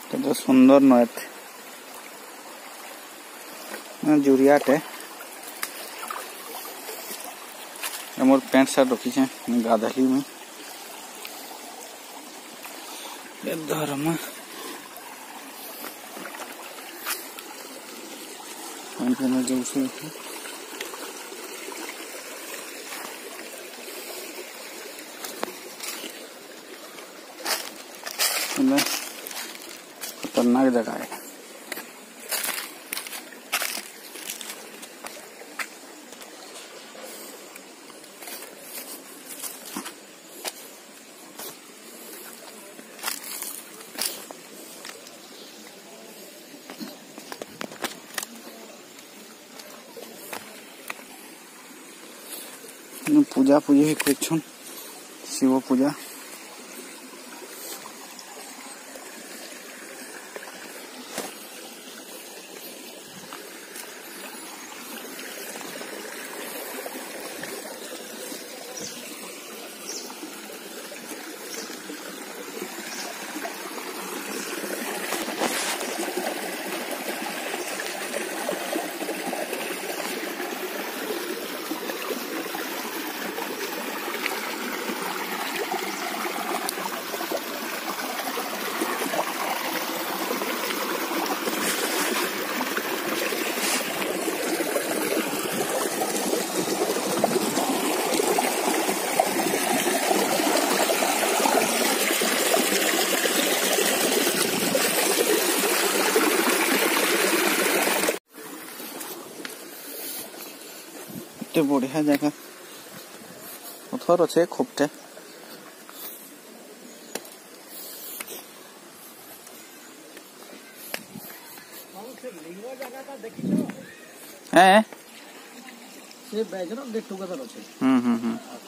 तो सुंदर नयत जुरियाटे मोर pant shirt रखी गाधली में धर्म खतरनाक जगह है। पूजा पूजी कर शिव पूजा बढ़िया जगह पथर अच्छे खूबटे हैं से बैजनो गेट टुगेदर अच्छे।